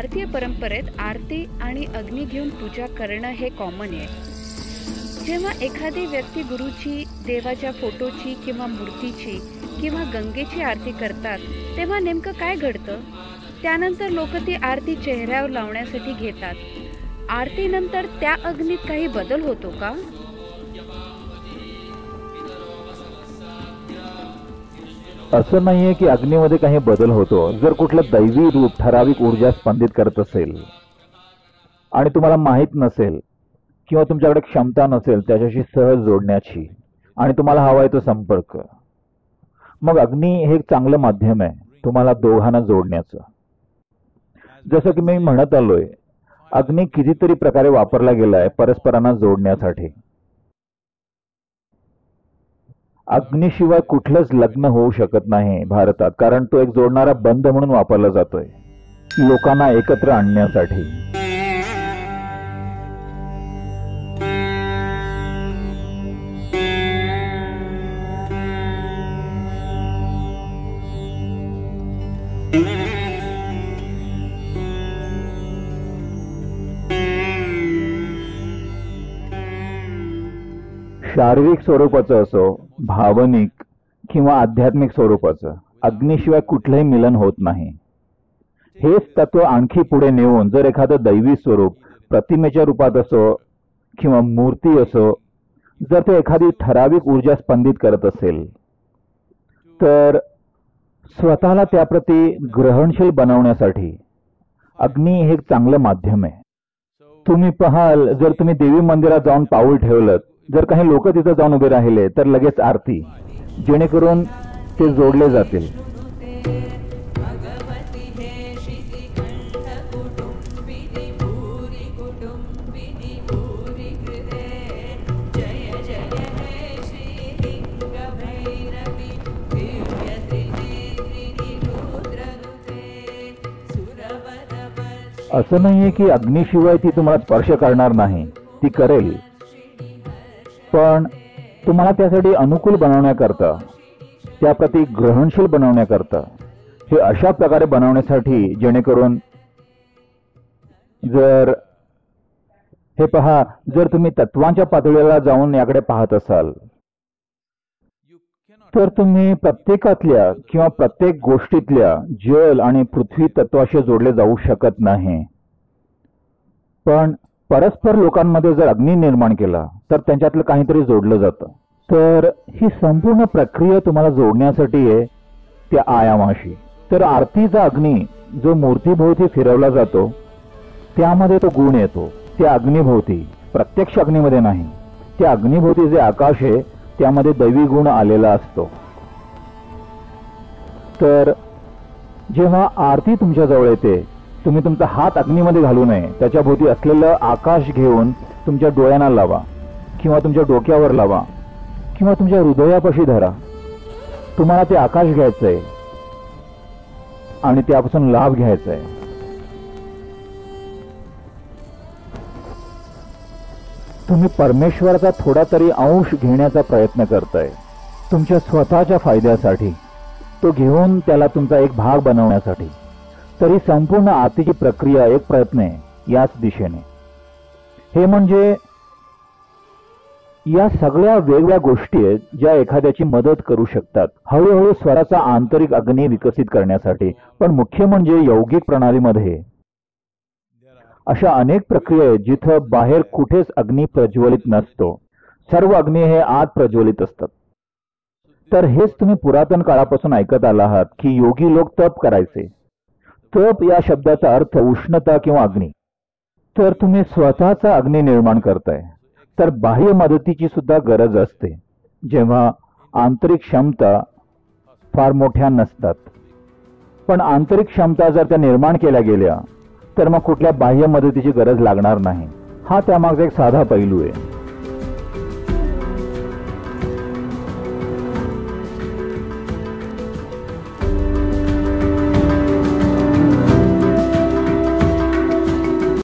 भारतीय परंपरेत आरती आणि अग्नी घेऊन पूजा करणं हे कॉमन आहे. जेव्हा एखादी व्यक्ती गुरुची, देवाच्या फोटोची किंवा मूर्तीची किंवा गंगेची आरती करतात तेव्हा नेमकं काय घडतं? त्यानंतर लोक ती आरती चेहऱ्यावर लावण्यासाठी घेतात. आरतीनंतर त्या अग्नीत काही बदल होतो का? असं नाहीये की अग्नीमध्ये काही बदल होतो. जर कुठलं दैवी रूप ठराविक ऊर्जा स्पंदित करत असेल आणि तुम्हाला माहीत नसेल किंवा तुमच्याकडे क्षमता नसेल त्याच्याशी सहज जोडण्याची आणि तुम्हाला हवा आहे तो संपर्क, मग अग्नी हे एक चांगलं माध्यम आहे तुम्हाला दोघांना जोडण्याचं. जसं की मी म्हणत आलोय, अग्नी कितीतरी प्रकारे वापरला गेलाय परस्परांना जोडण्यासाठी. अग्नीशिवाय कुठलंच लग्न होऊ शकत नाही भारतात, कारण तो एक जोडणारा बंध म्हणून वापरला जातोय लोकांना एकत्र आणण्यासाठी. शारीरिक स्वरूपाचं असो, भावनिक किंवा आध्यात्मिक स्वरूपाचं, अग्नीशिवाय कुठलंही मिलन होत नाही. हेच तत्व आणखी पुढे नेऊन जर एखादं दैवी स्वरूप प्रतिमेच्या रूपात असो किंवा मूर्ती असो, जर ते एखादी ठराविक ऊर्जा स्पंदित करत असेल तर स्वतःला त्याप्रती ग्रहणशील बनवण्यासाठी अग्नी हे एक चांगलं माध्यम आहे. तुम्ही पाहाल, जर तुम्ही देवी मंदिरात जाऊन पाऊल ठेवलं, जर काही लोक तिथं जाऊन उभे राहिले तर लगेच आरती, जेणेकरून ते जोडले जातील. असं नाहीये की अग्नीशिवाय ती तुम्हाला स्पर्श करणार नाही, ती करेल, पण तुम्हाला त्यासाठी अनुकूल बनवण्याकरता, त्याप्रती ग्रहणशील बनवण्याकरता, हे अशा प्रकारे बनवण्यासाठी जेणेकरून जर हे पहा, जर तुम्ही तत्वांच्या पातळीला जाऊन याकडे पाहत असाल तर तुम्ही प्रत्येकातल्या किंवा प्रत्येक गोष्टीतल्या जल आणि पृथ्वी तत्वाशी जोडले जाऊ शकत नाही. पण परस्पर लोकांमध्ये जर अग्नी निर्माण केला तर त्यांच्यातलं काहीतरी जोडलं जातं. तर ही संपूर्ण प्रक्रिया तुम्हाला जोडण्यासाठी आहे त्या आयामाशी. तर आरतीचा अग्नी जो मूर्तीभोवती फिरवला जातो त्यामध्ये तो गुण येतो. त्या अग्निभोवती, प्रत्यक्ष अग्नीमध्ये नाही, त्या अग्निभोवती जे आकाश आहे त्यामध्ये दैवी गुण आलेला असतो. तर जेव्हा आरती तुमच्या जवळ येते, तुम्ही तुमचा हात अग्नीमध्ये घालू नये. त्याच्या भोवती असलेलं आकाश घेऊन तुमच्या डोळ्यांना लावा किंवा तुमच्या डोक्यावर लावा किंवा तुमच्या हृदयापाशी धरा. तुम्हाला ते आकाश घ्यायचंय आणि त्यापासून लाभ घ्यायचा आहे. तुम्ही परमेश्वराचा थोडा तरी अंश घेण्याचा प्रयत्न करताय तुमच्या स्वतःच्या फायद्यासाठी, तो घेऊन त्याला तुमचा एक भाग बनवण्यासाठी. तरी संपूर्ण आरतीची प्रक्रिया एक प्रयत्न आहे याच दिशेने. हे म्हणजे या सगळ्या वेगवेगळ्या गोष्टी आहेत ज्या एखाद्याची मदत करू शकतात हळूहळू स्वराचा आंतरिक अग्नी विकसित करण्यासाठी. पण मुख्य म्हणजे यौगिक प्रणालीमध्ये अशा अनेक प्रक्रिया आहेत जिथं बाहेर कुठेच अग्नी प्रज्वलित नसतो. सर्व अग्नी हे आत प्रज्वलित असतात. तर हेच तुम्ही पुरातन काळापासून ऐकत आला आहात की योगी लोक तप करायचे. तप या शब्दाचा अर्थ उष्णता किंवा अग्नी. तर तुम्ही स्वतःचा अग्नी निर्माण करताय, तर बाह्य मदतीची सुद्धा गरज असते जेव्हा आंतरिक क्षमता फार मोठ्या नसतात. पण आंतरिक क्षमता जर त्या निर्माण केल्या गेल्या तर मग कुठल्या बाह्य मदतीची गरज लागणार नाही. हा त्यामागचा एक साधा पैलू आहे.